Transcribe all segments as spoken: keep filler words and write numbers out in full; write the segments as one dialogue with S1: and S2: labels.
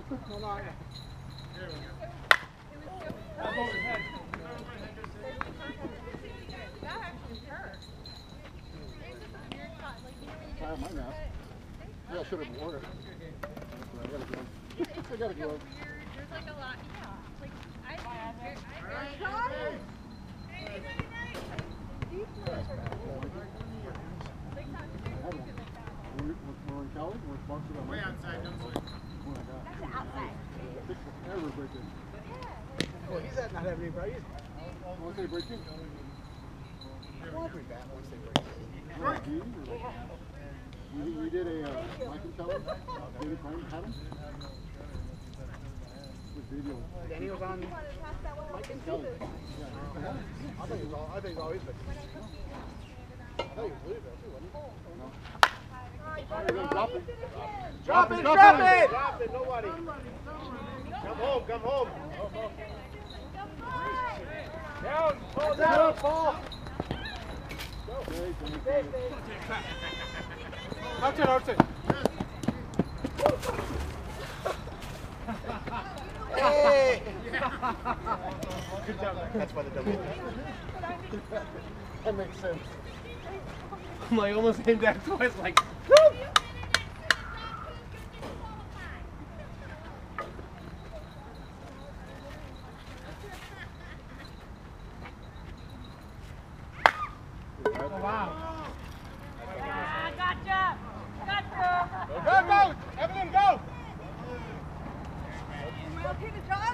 S1: Hold on.
S2: There we go.
S1: Up overhead.
S3: That actually hurt.
S4: Try mine now. Yeah, I should have worn it. I gotta go. I gotta go.
S3: Weird, there's like a lot, yeah. Like, I think I
S2: Got it.
S4: We're in Cali? We're sponsored on
S2: Way outside, don't swing.
S4: Oh my God.
S3: That's outside.
S4: Ever breaking.
S1: Well, he's at not having any problems.
S4: Once they break in?
S1: Won't be bad once they break in.
S4: Right. We, we did a uh, Mike and Kelly. David Frank had him. With video.
S1: Danny was on Mike and Kelly.
S4: Yeah.
S1: I thought he was all, I think he's always been. I thought he was Louisville too, wasn't he?
S4: No. Drop it.
S1: Drop it, drop it! Drop it, nobody. Come home, come home. Down, hold down, ball. Out it, out it. Hey! Good job. That's why the double.
S4: That makes sense.
S1: I'm like almost aimed at twice, like, woo! Oh, wow.
S3: Ah, gotcha! Gotcha!
S1: Go, go! Evelyn, go!
S5: Okay to jog?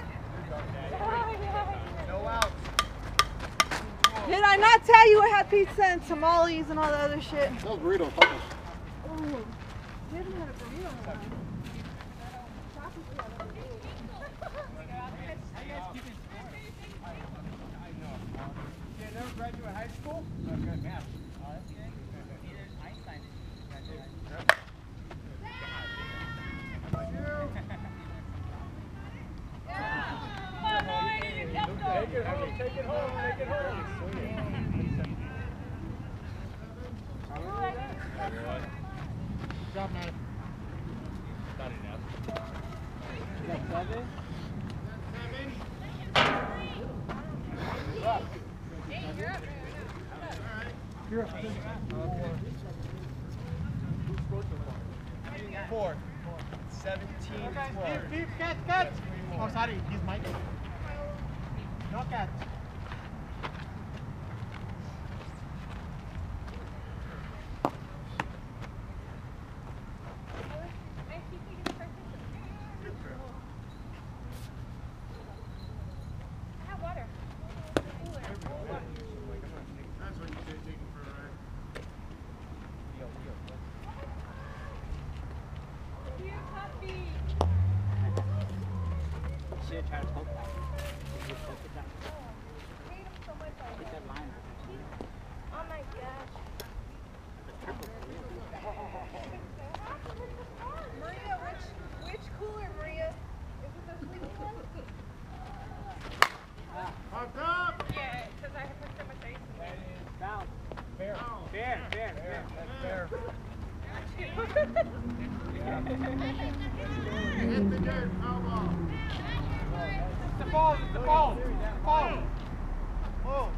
S1: No outs.
S5: Did I not tell you I had pizza and tamales and all the other shit?
S4: Those burritos, tacos.
S5: Oh, we haven't had a burrito in a while.
S1: You never graduate high school? Okay, math. Take it home, take it home, take it home. Good job, man. Not enough. You got seven? You're up. Four. Seventeen. Beep, beep, catch, catch. Oh, sorry, he's Mike. No catch.
S2: That's what you did, taking for a ride.
S6: Should have tried to poke that. Did you poke it down? Get that line.
S3: Oh my gosh.
S5: Maria, which, which cooler, Maria? Is it the sweet one?
S2: Popped up!
S3: Yeah, because I have put so much ice in it.
S6: Down.
S1: Fair. Fair, fair, fair. That's fair.
S2: Hit the dirt, foul ball.
S1: It's the ball, it's the ball. It's the ball. Oh.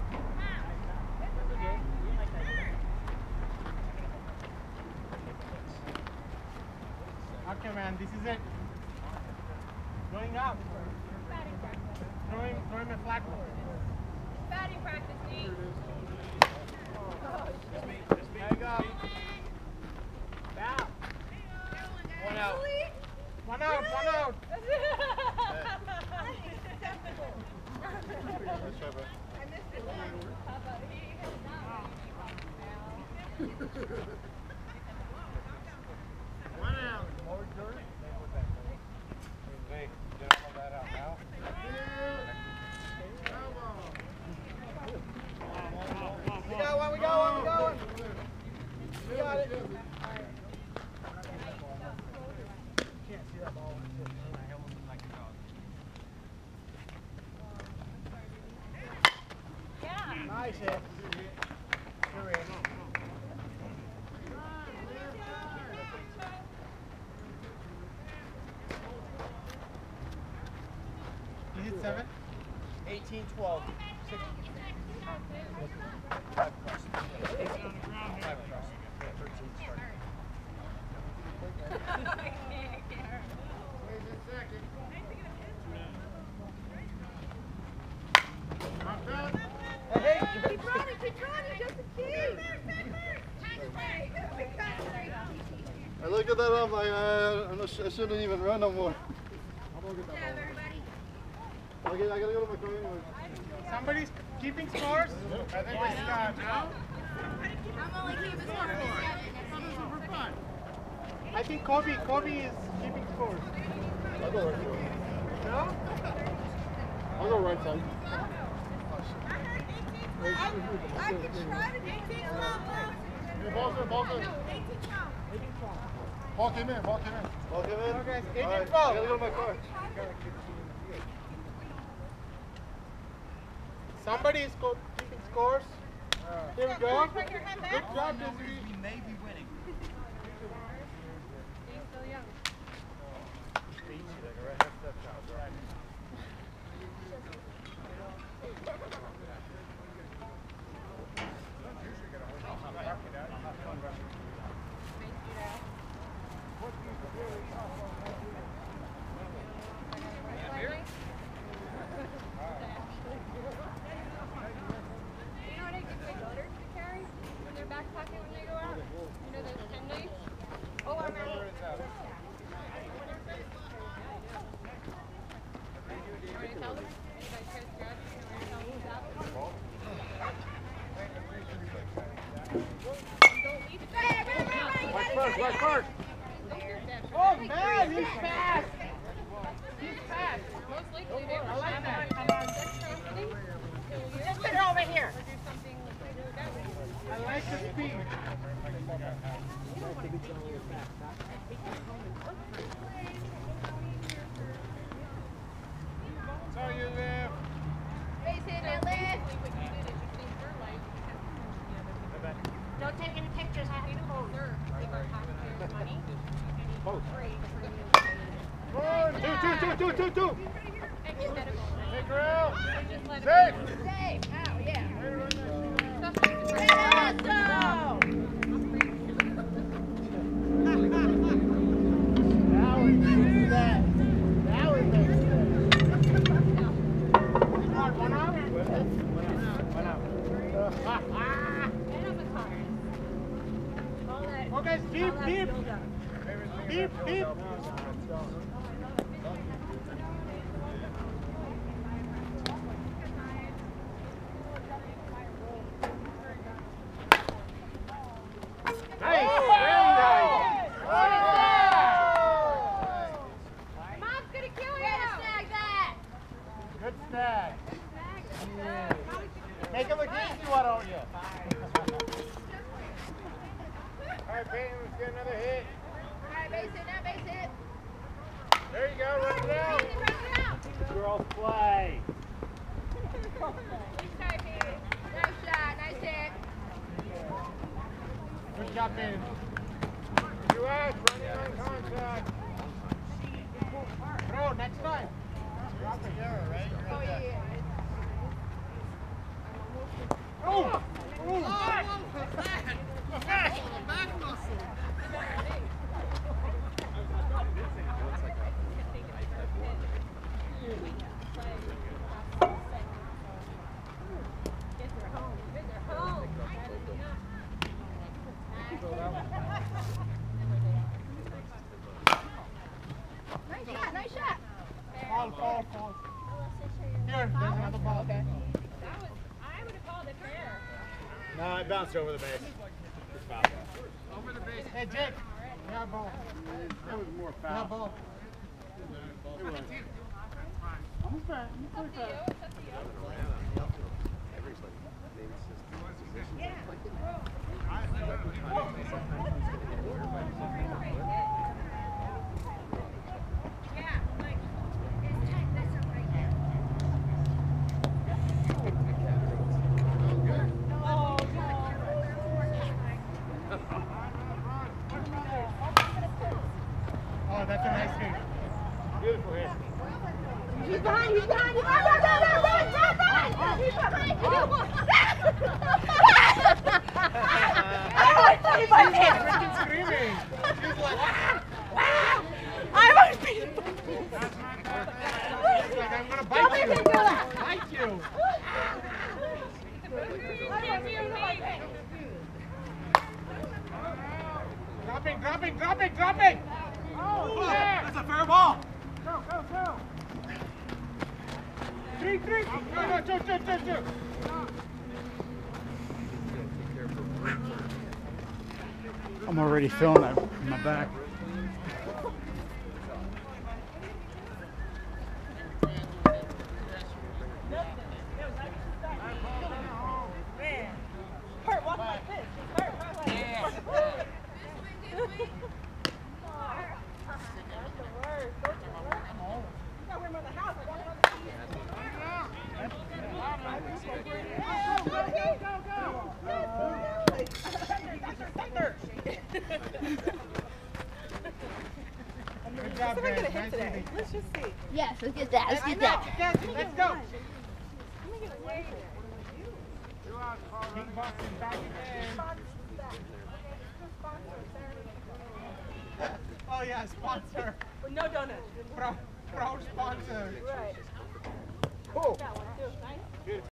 S1: Okay, man, this is it. Going up.
S3: Batting practice.
S1: Throwing, throwing a flag.
S3: Batting practice, Nate.
S1: There you go. Down. One out. One out, one out.
S2: One out.
S1: Hey, get all of that out now.
S2: Foul ball.
S1: We got one, we got one, we got one. We got it. Can't see that ball. I almost look like a dog.
S3: Yeah.
S1: Nice hit. You're in. seven. eighteen twelve. Six. Five plus. Five plus. thirteen starting.
S2: Wait a second.
S1: Hey,
S5: Keep running, keep running, just a kid.
S4: I looked at that up, like, uh, I'm not, I shouldn't even run no more. I'm gonna get that ball. I gotta, I gotta go to my car anyway.
S1: somebody's keeping scores? I think we got now.
S3: I'm only keeping score for seven.
S1: I think Kobe, Kobe is keeping scores.
S4: I'll go right side.
S1: No?
S4: I'll go right side.
S5: I could try to get it.
S4: Hey, ball's in, ball's in. Ball came in, ball came in. Ball came in?
S1: Okay,
S4: All
S1: eighteen
S4: right,
S1: twelve.
S4: I gotta go to my car.
S1: Somebody is co keeping scores. Here we go. Good job, Desiree.
S6: We may be winning.
S3: He's still young.
S1: Right first. Oh man, he's fast. He's fast.
S3: Most likely they
S1: I like that.
S3: just put her over here.
S1: I like the speed. So you live.
S3: Face it, now live. No taking pictures, I have to hold.
S1: Two, two, two, two, two, two.
S3: Take
S1: her out.
S3: Safe.
S1: Safe.
S3: Safe. Oh, yeah.
S1: Now it makes that. Now it makes that. One out? One out. Okay, deep, deep. Deep, deep. Nice. Very nice.
S3: Mom's gonna kill you. Snag that.
S1: Good snag. Yeah. Make it look easy, why don't you? All right, Peyton, let's get another hit.
S3: All right, base it, now base it.
S1: There you go, run it out.
S3: Base it, run it out.
S1: Girls play.
S3: Nice shot, nice hit.
S1: Good job, Peyton. U S running on contact. Bro, next time. Drop it. Right?
S3: Oh, yeah.
S1: Oh! Oh!
S2: Back muscle.
S3: Nice shot, nice shot.
S1: Fall, fall, fall. Here, there's another ball. Okay.
S3: That was, I would have called it fair.
S1: No, it bounced over the base.
S2: Over the base.
S1: Hey, Jake. Yeah, ball.
S4: That was more
S1: Yeah,
S4: foul.
S1: ball.
S4: It was.
S1: I'm fine. I'm
S3: It's up to you, it's up to you. Yeah, like, it's tight, that's up right there.
S1: Oh, that's a nice hit. Beautiful hit.
S3: He's behind, he's behind, he's behind, run, run, run, run, run, run! He's behind you! I want to see my hand!
S1: Freaking screaming. She's like, ah,
S5: Wow! I want to be
S1: she's like, I'm gonna
S5: Don't
S1: bite
S5: make
S1: you.
S5: him do that.
S1: Bite you. Dropping, dropping, dropping, dropping. Oh, that's a fair ball. Go, go, go. Three, three. No, no, two, two, two, two.
S6: I'm already feeling that in my back.
S5: hurt. Walk like this. Hurt, hurt like this. That's the worst. Don't you work? You gotta wear them in the house. I walk around the street. Go, go, go,
S1: Good job,
S5: Let's see if I get a
S1: guys.
S5: hit
S1: Nice
S5: today.
S1: hitting.
S5: Let's just see.
S3: Yes, let's get that. Let's
S5: I
S3: get
S5: know.
S3: that.
S1: Catch it. Let's go. King Boston back again. Oh yeah, sponsor.
S5: No donuts.
S1: Pro, pro sponsor.
S5: Right.
S1: Cool.
S5: That one too. Nice.
S1: Good.